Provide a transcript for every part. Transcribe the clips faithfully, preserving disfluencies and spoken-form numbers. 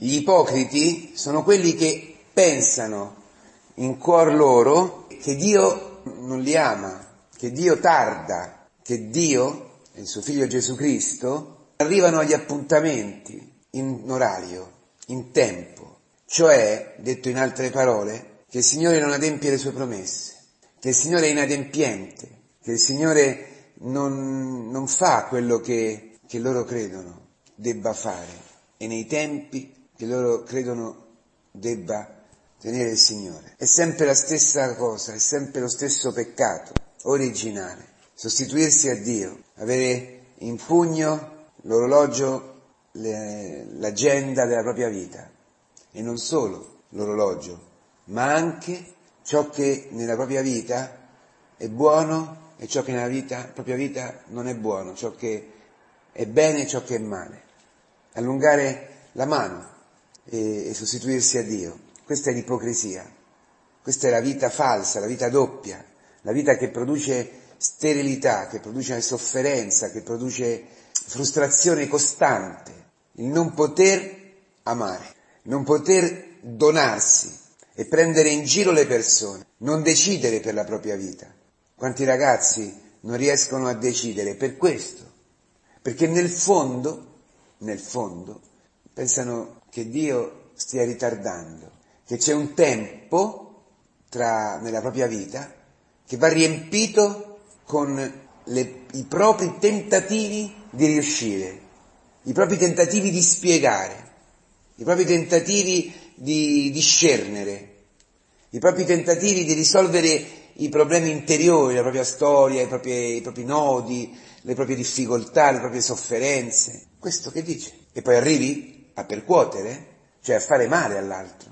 Gli ipocriti sono quelli che pensano in cuor loro che Dio non li ama, che Dio tarda, che Dio e il suo figlio Gesù Cristo arrivano agli appuntamenti in orario, in tempo, cioè, detto in altre parole, che il Signore non adempie le sue promesse, che il Signore è inadempiente, che il Signore non, non fa quello che, che loro credono debba fare e nei tempi che loro credono debba tenere il Signore. È sempre la stessa cosa, è sempre lo stesso peccato originale, sostituirsi a Dio, avere in pugno l'orologio, le, l'agenda della propria vita, e non solo l'orologio, ma anche ciò che nella propria vita è buono e ciò che nella vita, propria vita non è buono, ciò che è bene e ciò che è male. Allungare la mano e, e sostituirsi a Dio. Questa è l'ipocrisia, questa è la vita falsa, la vita doppia, la vita che produce sterilità, che produce sofferenza, che produce frustrazione costante, il non poter amare, non poter donarsi e prendere in giro le persone, non decidere per la propria vita. Quanti ragazzi non riescono a decidere per questo? Perché nel fondo, nel fondo, pensano che Dio stia ritardando, che c'è un tempo tra, nella propria vita che va riempito con le, i propri tentativi di riuscire, i propri tentativi di spiegare, i propri tentativi di discernere, i propri tentativi di risolvere i problemi interiori, la propria storia, i propri, i propri nodi, le proprie difficoltà, le proprie sofferenze. Questo che dice? E poi arrivi a percuotere, cioè a fare male all'altro.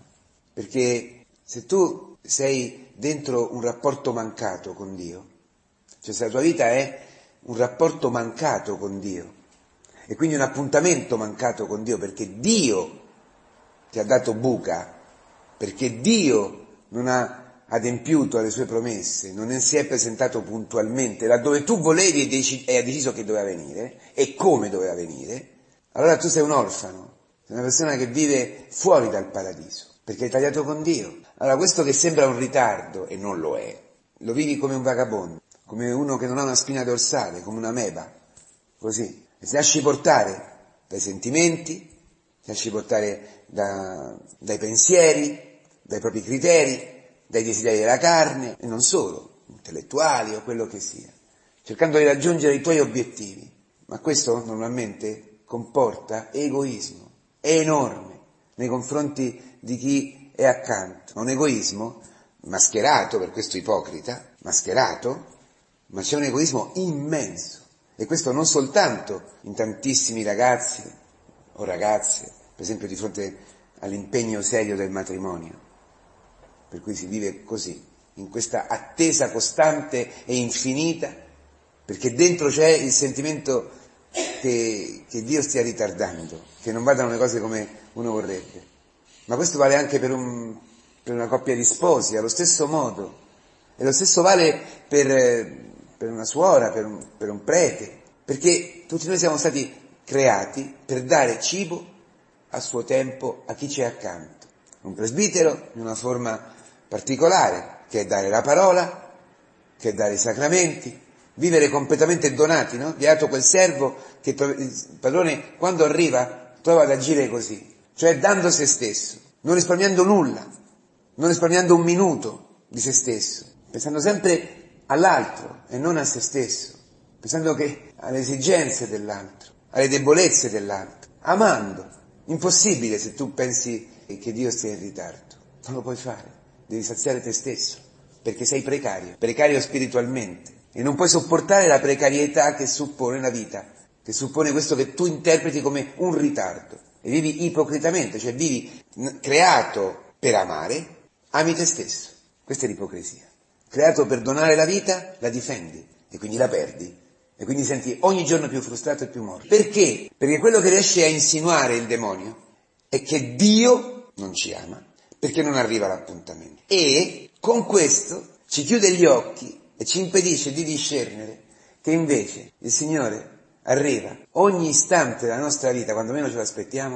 Perché se tu sei dentro un rapporto mancato con Dio, cioè se la tua vita è un rapporto mancato con Dio, e quindi un appuntamento mancato con Dio, perché Dio ti ha dato buca, perché Dio non ha adempiuto alle sue promesse, non si è presentato puntualmente laddove tu volevi e, deci- e ha deciso che doveva venire e come doveva venire, allora tu sei un orfano, sei una persona che vive fuori dal paradiso, perché hai tagliato con Dio. Allora questo che sembra un ritardo, e non lo è, lo vivi come un vagabondo, come uno che non ha una spina dorsale, come una meba, così, e ti lasci portare dai sentimenti, ti lasci portare da, dai pensieri, dai propri criteri, dai desideri della carne, e non solo, intellettuali o quello che sia, cercando di raggiungere i tuoi obiettivi. Ma questo normalmente comporta egoismo, è enorme, nei confronti di chi è accanto. Un egoismo mascherato, per questo ipocrita, mascherato, ma c'è un egoismo immenso. E questo non soltanto in tantissimi ragazzi o ragazze, per esempio di fronte all'impegno serio del matrimonio, per cui si vive così, in questa attesa costante e infinita, perché dentro c'è il sentimento che, che Dio stia ritardando, che non vadano le cose come uno vorrebbe. Ma questo vale anche per, un, per una coppia di sposi, allo stesso modo, e lo stesso vale per, per una suora, per un, per un prete, perché tutti noi siamo stati creati per dare cibo a suo tempo a chi c'è accanto. Un presbitero in una forma particolare, che è dare la parola, che è dare i sacramenti, vivere completamente donati, no? Beato quel servo che il padrone, quando arriva, trova ad agire così, cioè dando se stesso, non risparmiando nulla, non risparmiando un minuto di se stesso, pensando sempre all'altro e non a se stesso, pensando che alle esigenze dell'altro, alle debolezze dell'altro, amando. Impossibile se tu pensi che Dio stia in ritardo, non lo puoi fare. Devi saziare te stesso, perché sei precario, precario spiritualmente, e non puoi sopportare la precarietà che suppone la vita, che suppone questo che tu interpreti come un ritardo, e vivi ipocritamente, cioè vivi creato per amare, ami te stesso. Questa è l'ipocrisia. Creato per donare la vita, la difendi, e quindi la perdi, e quindi senti ogni giorno più frustrato e più morto. Perché? Perché quello che riesce a insinuare il demonio è che Dio non ci ama, perché non arriva l'appuntamento. E con questo ci chiude gli occhi e ci impedisce di discernere che invece il Signore arriva ogni istante della nostra vita, quando meno ce l'aspettiamo,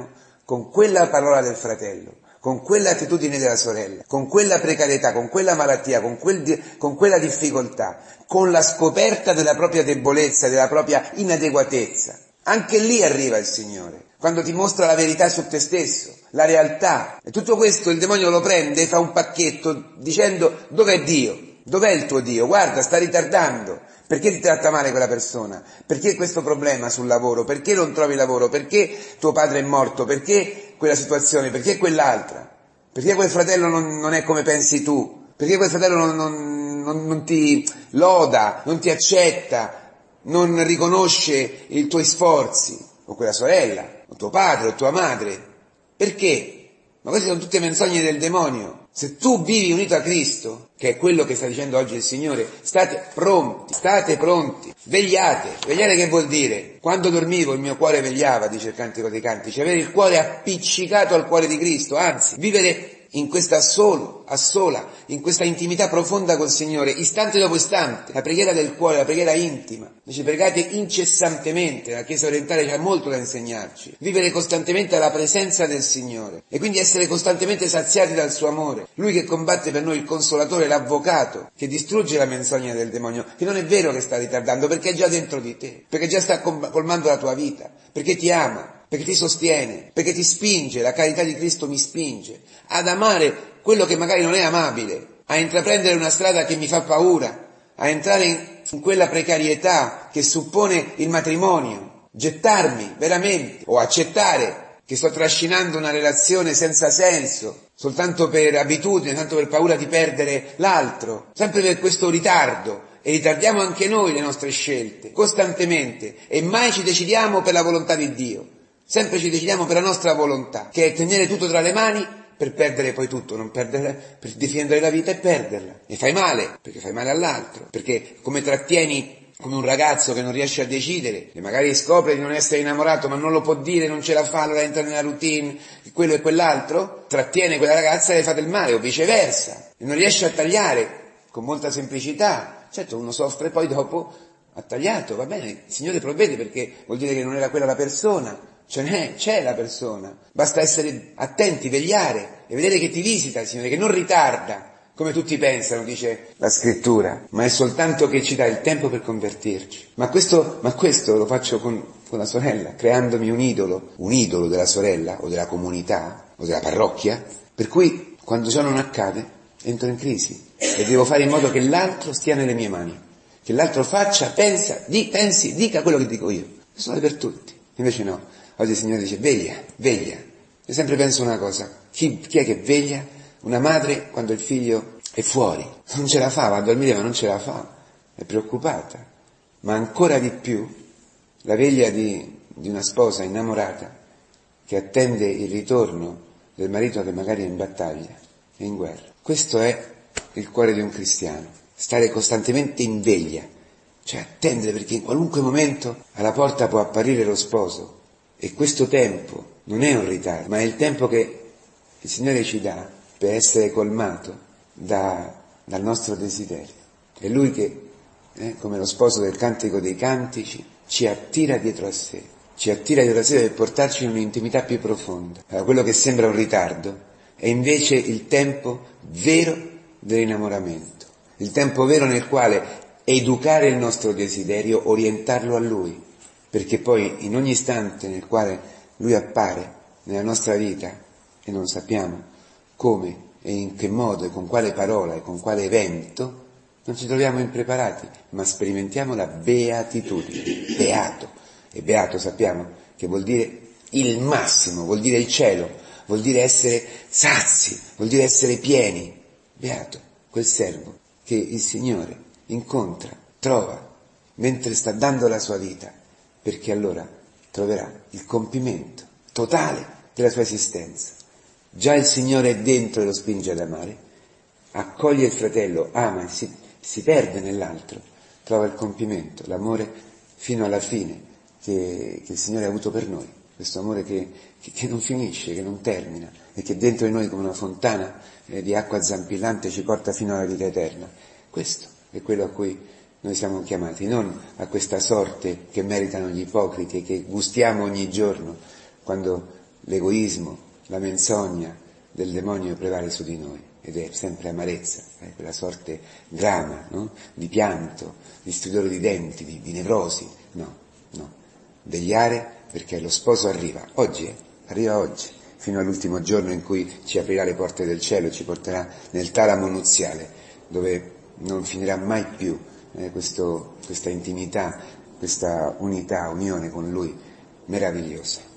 con quella parola del fratello, con quell'attitudine della sorella, con quella precarietà, con quella malattia, con, quel, con quella difficoltà, con la scoperta della propria debolezza, della propria inadeguatezza, anche lì arriva il Signore, quando ti mostra la verità su te stesso, la realtà. E tutto questo il demonio lo prende e fa un pacchetto dicendo: dov'è Dio? Dov'è il tuo Dio? Guarda, sta ritardando. Perché ti tratta male quella persona? Perché questo problema sul lavoro? Perché non trovi lavoro? Perché tuo padre è morto? Perché quella situazione? Perché quell'altra? Perché quel fratello non, non è come pensi tu? Perché quel fratello non, non, non, non ti loda, non ti accetta, non riconosce i tuoi sforzi? O quella sorella, o tuo padre, o tua madre? Perché? Ma queste sono tutte menzogne del demonio. Se tu vivi unito a Cristo, che è quello che sta dicendo oggi il Signore, state pronti, state pronti, vegliate. Vegliate che vuol dire? Quando dormivo il mio cuore vegliava, dice il Cantico dei Cantici, avere il cuore appiccicato al cuore di Cristo, anzi, vivere in questa solo, a sola, in questa intimità profonda col Signore, istante dopo istante, la preghiera del cuore, la preghiera intima. Dice: pregate incessantemente, la Chiesa orientale c'ha molto da insegnarci, vivere costantemente alla presenza del Signore e quindi essere costantemente saziati dal suo amore. Lui che combatte per noi, il consolatore, l'avvocato, che distrugge la menzogna del demonio, che non è vero che sta ritardando, perché è già dentro di te, perché già sta colmando la tua vita, perché ti ama, perché ti sostiene, perché ti spinge, la carità di Cristo mi spinge ad amare quello che magari non è amabile, a intraprendere una strada che mi fa paura, a entrare in, in quella precarietà che suppone il matrimonio, gettarmi veramente, o accettare che sto trascinando una relazione senza senso, soltanto per abitudine, tanto per paura di perdere l'altro, sempre per questo ritardo. E ritardiamo anche noi le nostre scelte, costantemente, e mai ci decidiamo per la volontà di Dio. Sempre ci decidiamo per la nostra volontà, che è tenere tutto tra le mani per perdere poi tutto, non perdere, per difendere la vita e perderla. E fai male, perché fai male all'altro, perché come trattieni come un ragazzo che non riesce a decidere, e magari scopre di non essere innamorato, ma non lo può dire, non ce la fa, allora entra nella routine, quello e quell'altro, trattiene quella ragazza e le fa del male, o viceversa, e non riesce a tagliare con molta semplicità. Certo, uno soffre poi dopo, ha tagliato, va bene, il Signore provvede, perché vuol dire che non era quella la persona. Ce n'è, c'è la persona, basta essere attenti, vegliare e vedere che ti visita il Signore, che non ritarda, come tutti pensano, dice la Scrittura, ma è soltanto che ci dà il tempo per convertirci. Ma questo, ma questo lo faccio con, con la sorella, creandomi un idolo, un idolo della sorella, o della comunità, o della parrocchia, per cui quando ciò non accade, entro in crisi, e devo fare in modo che l'altro stia nelle mie mani, che l'altro faccia, pensa, di, pensi, dica quello che dico io. Questo vale per tutti, invece no. Oggi il Signore dice: veglia, veglia. Io sempre penso una cosa: chi, chi è che veglia? Una madre quando il figlio è fuori, non ce la fa, va a dormire ma non ce la fa, è preoccupata. Ma ancora di più la veglia di, di una sposa innamorata che attende il ritorno del marito che magari è in battaglia, è in guerra. Questo è il cuore di un cristiano, stare costantemente in veglia, cioè attendere, perché in qualunque momento alla porta può apparire lo sposo. E questo tempo non è un ritardo, ma è il tempo che il Signore ci dà per essere colmato da, dal nostro desiderio. È Lui che, eh, come lo sposo del Cantico dei Cantici, ci attira dietro a sé, ci attira dietro a sé per portarci in un'intimità più profonda. Allora, quello che sembra un ritardo è invece il tempo vero dell'innamoramento, il tempo vero nel quale educare il nostro desiderio, orientarlo a Lui, perché poi in ogni istante nel quale Lui appare nella nostra vita e non sappiamo come e in che modo e con quale parola e con quale evento, non ci troviamo impreparati, ma sperimentiamo la beatitudine, beato. E beato sappiamo che vuol dire il massimo, vuol dire il cielo, vuol dire essere sazi, vuol dire essere pieni. Beato quel servo che il Signore incontra, trova, mentre sta dando la sua vita, perché allora troverà il compimento totale della sua esistenza. Già il Signore è dentro e lo spinge ad amare, accoglie il fratello, ama e si, si perde nell'altro, trova il compimento, l'amore fino alla fine che, che il Signore ha avuto per noi, questo amore che, che, che non finisce, che non termina e che dentro di noi come una fontana eh, di acqua zampillante ci porta fino alla vita eterna. Questo è quello a cui noi siamo chiamati, non a questa sorte che meritano gli ipocriti e che gustiamo ogni giorno quando l'egoismo, la menzogna del demonio prevale su di noi, ed è sempre amarezza, eh, quella sorte drama, no? Di pianto, di stridore di denti, di, di nevrosi, no, no, vegliare perché lo sposo arriva, oggi, eh, arriva oggi, fino all'ultimo giorno in cui ci aprirà le porte del cielo e ci porterà nel talamo nuziale, dove non finirà mai più eh, questo, questa intimità, questa unità, unione con Lui meravigliosa.